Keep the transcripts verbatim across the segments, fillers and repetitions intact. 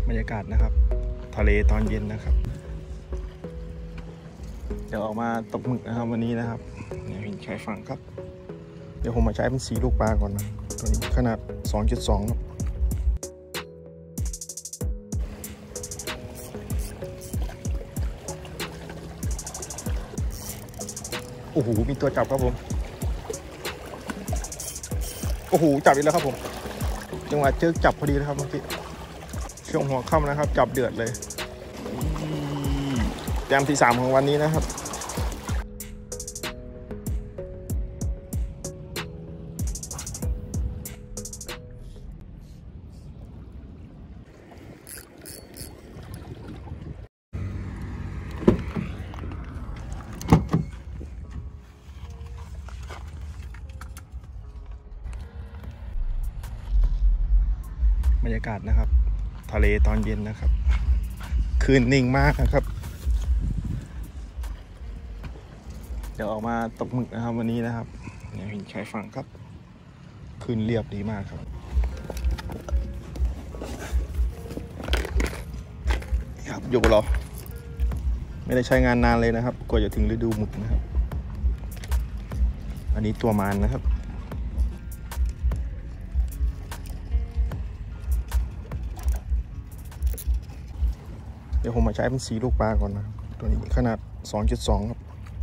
บรรยากาศนะครับทะเลตอนเย็นนะครับเดี๋ยวออกมาตกหมึกนะครับวันนี้นะครับเนี่ยเห็นชายฝั่งครับเดี๋ยวผมมาใช้เป็นสีลูกปลาก่อนนะตัวนี้ขนาด สองจุดสอง ครับโอ้โหมีตัวจับครับผมโอ้โหจับอีกแล้วครับผมจังหวะเจอจับพอดีเลยครับเมื่อกี้ช่วงหัวค่ำนะครับจับเดือดเลยแต้มที่สามของวันนี้นะครับบรรยากาศนะครับทะเลตอนเย็นนะครับคืนนิ่งมากนะครับเดี๋ยวออกมาตกหมึกนะครับวันนี้นะครับเนี่ยเห็นชายฝั่งครับคืนเรียบดีมากครับครับอยู่กับเราไม่ได้ใช้งานนานเลยนะครับกว่าจะถึงฤดูหมึกนะครับอันนี้ตัวมานนะครับเดี๋ยวผมมาใช้เป็นสีลูกปลาก่อนนะครับตัวนี้ขนาด สองจุดสอง ครับ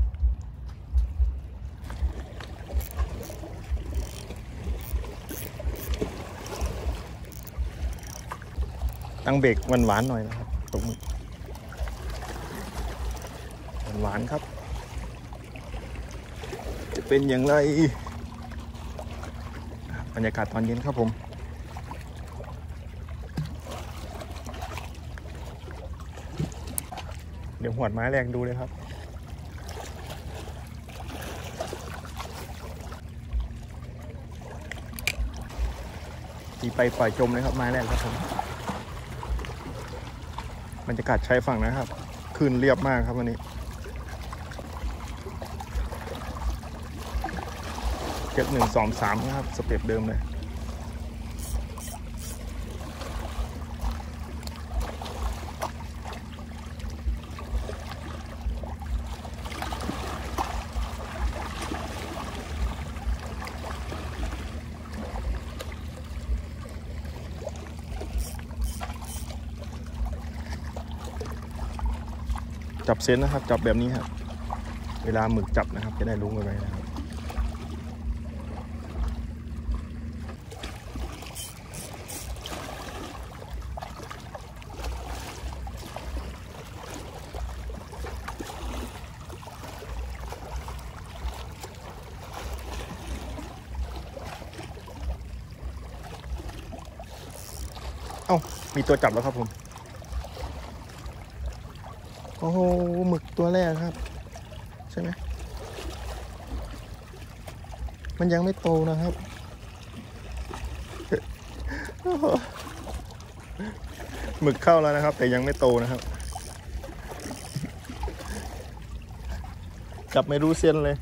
ตั้งเบรกหวานๆหน่อยนะครับตกหมึกหวานๆครับจะเป็นอย่างไรบรรยากาศตอนเย็นครับผมเดี๋ยวหวดไม้แรกดูเลยครับตีไปปล่อยจมเลยครับไม้แรกครับผมบรรยากาศชายฝั่งนะครับคืนเรียบมากครับวันนี้เก็บหนึ่งสองสามนะครับสเต็ปเดิมเลยจับเซนนะครับจับแบบนี้ครับเวลาหมึกจับนะครับจะได้รู้กันไปนะครับเอ้ามีตัวจับแล้วครับผมโอ้โหหมึกตัวแรกครับใช่ไหมมันยังไม่โตนะครับหมึกเข้าแล้วนะครับแต่ยังไม่โตนะครับจับไม่รู้เส้นเลย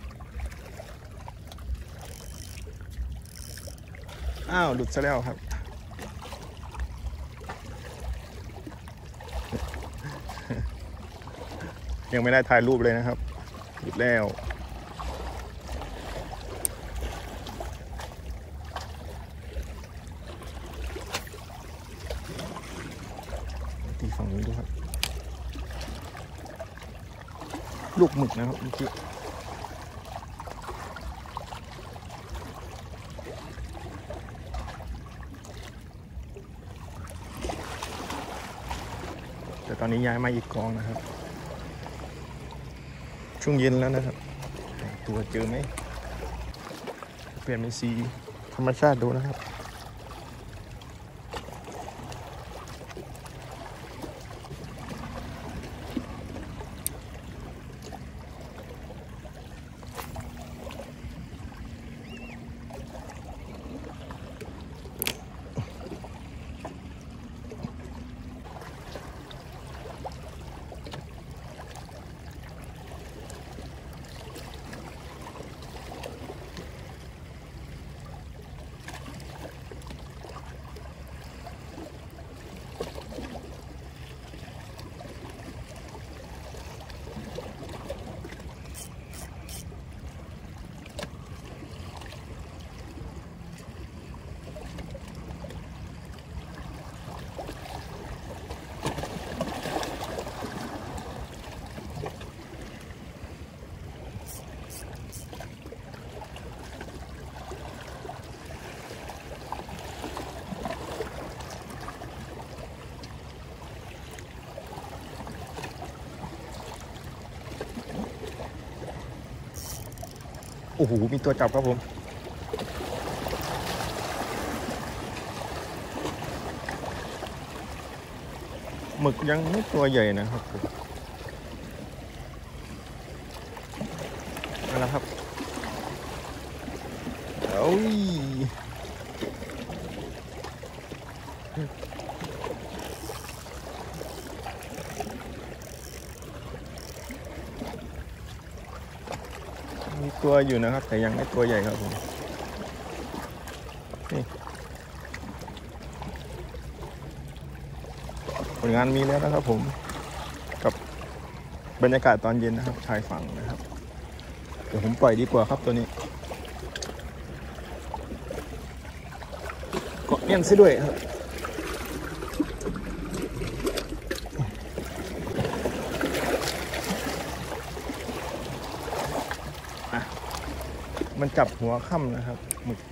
อ้าวหลุดซะแล้วครับยังไม่ได้ถ่ายรูปเลยนะครับหยุดแล้วตีฝั่งนี้ดูครับลูกหมึกนะครับเมื่อกี้แต่ตอนนี้ย้ายมาอีกกองนะครับช่วงเย็นแล้วนะครับตัวเจอไหมเปลี่ยนเป็นสีธรรมชาติดูนะครับอ้โหมีตัวจับครับผมหมึกยังไม่ตัวใหญ่นะครับมาแล้วครับโอ้ยมีตัวอยู่นะครับแต่ยังไม่ตัวใหญ่ครับผมนี่ผลงานมีแล้วนะครับผมกับบรรยากาศตอนเย็นนะครับชายฝั่งนะครับเดี๋ยวผมปล่อยดีกว่าครับตัวนี้เกาะเงี้ยนซะด้วยครับมันจับหัวค่ำนะครับหมึก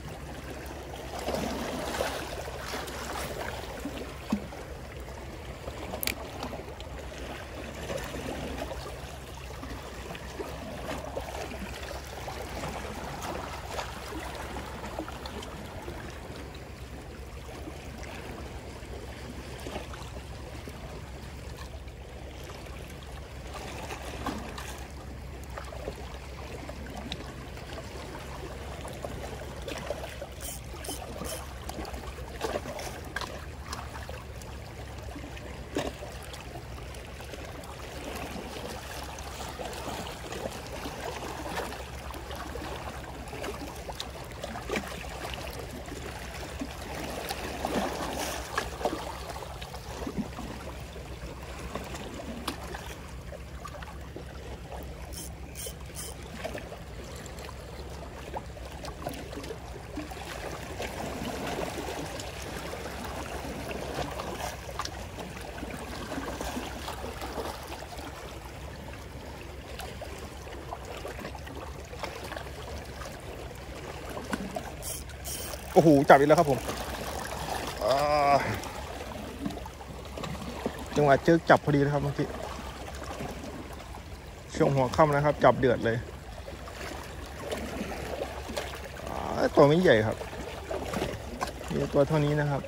โอ้โหจับอีกแล้วครับผมจังหวะเจอจับพอดีนะครับเมื่อกี้ช่วงหัวค่ำนะครับจับเดือดเลยตัวไม่ใหญ่ครับมีตัวเท่านี้นะครับ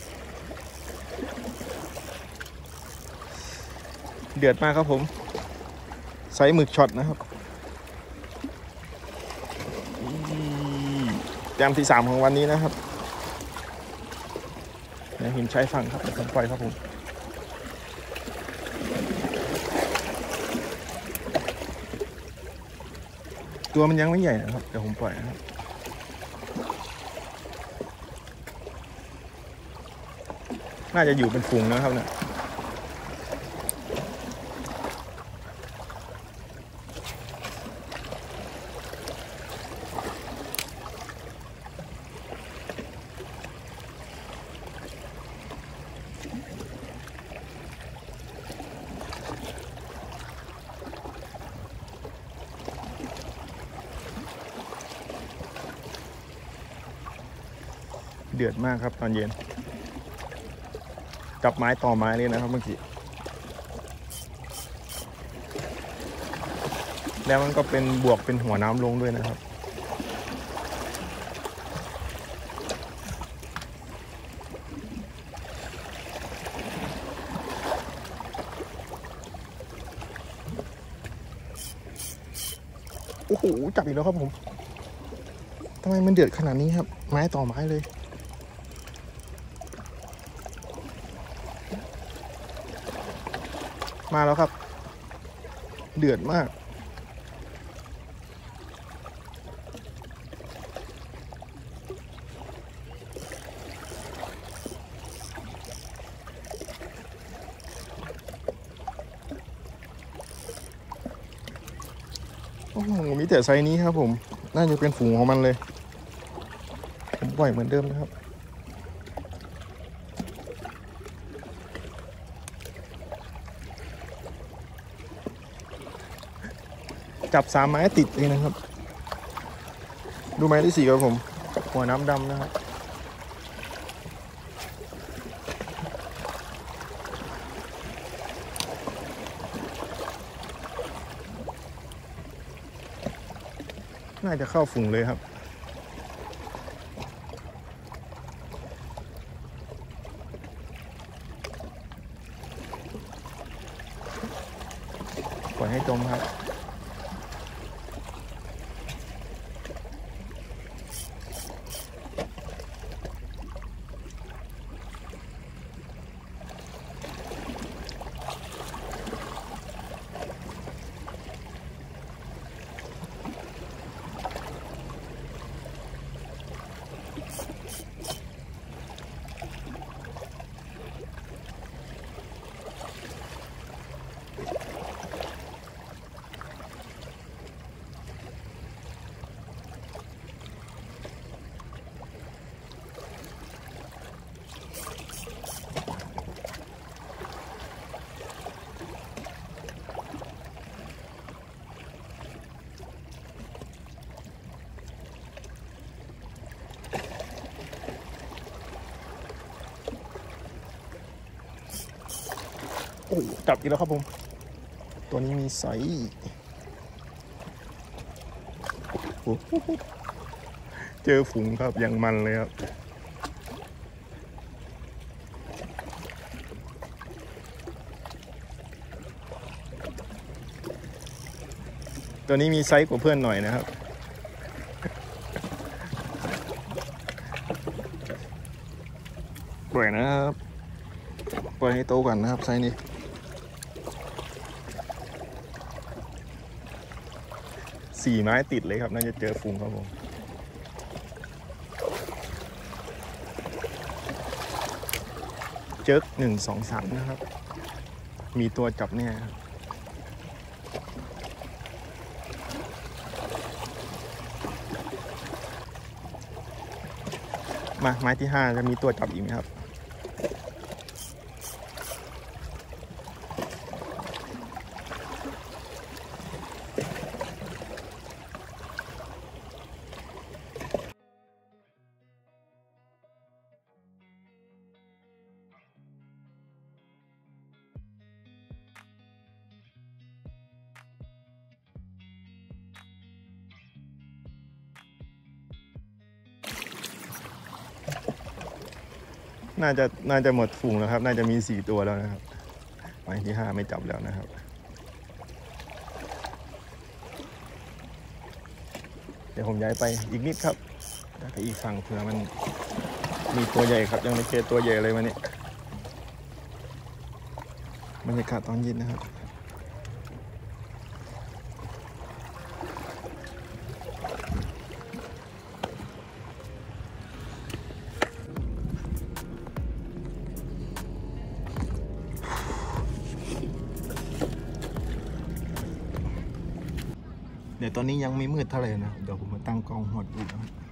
เดือดมากครับผมไซส์หมึกช็อตนะครับแต้มที่สามของวันนี้นะครับหินใช้ฝั่งครับผมปล่อยครับผมตัวมันยังไม่ใหญ่นะครับเดี๋ยวผมปล่อยนะครับน่าจะอยู่เป็นฝูงนะครับเนี่ยเดือดมากครับตอนเย็นจับไม้ต่อไม้เลยนะครับเมื่อกี้แล้วมันก็เป็นบวกเป็นหัวน้ำลงด้วยนะครับโอ้โหจับอีกแล้วครับผมทำไมมันเดือดขนาดนี้ครับไม้ต่อไม้เลยมาแล้วครับเดือดมากโอ้โหมีแต่ไซส์นี้ครับผมน่าจะเป็นฝูงของมันเลยผมปล่อยเหมือนเดิมนะครับจับสามไม้ติดเลยนะครับดูไม้ที่สี่ครับผมหัวน้ำดำนะครับนน่าจะเข้าฝูงเลยครับปล่อยให้จมครับโอ้จับอีกแล้วครับผมตัวนี้มีไซส์เจอฝูงครับยังมันเลยครับตัวนี้มีไซส์กว่าเพื่อนหน่อยนะครับปล่อยนะครับปล่อยให้โตก่อนนะครับไซส์นี้สี่ไม้ติดเลยครับน่าจะเจอฝูงครับผมเจิกหนึ่งสองสามนะครับมีตัวจับเนี่ยมาไม้ที่ห้าจะมีตัวจับอีกไหมครับน่าจะน่าจะหมดฝูงแล้วครับน่าจะมีสี่ตัวแล้วนะครับไม้ที่ห้าไม่จับแล้วนะครับเดี๋ยวผมย้ายไปอีกนิดครับแล้วก็อีกฝั่งเผื่อมันมีตัวใหญ่ครับยังไม่เจอตัวใหญ่เลยวันนี้บรรยากาศตอนเย็นนะครับเดี๋ยวตอนนี้ยังไม่มืดเท่าไหร่นะเดี๋ยวผมมาตั้งกล้องหดดูนะครับ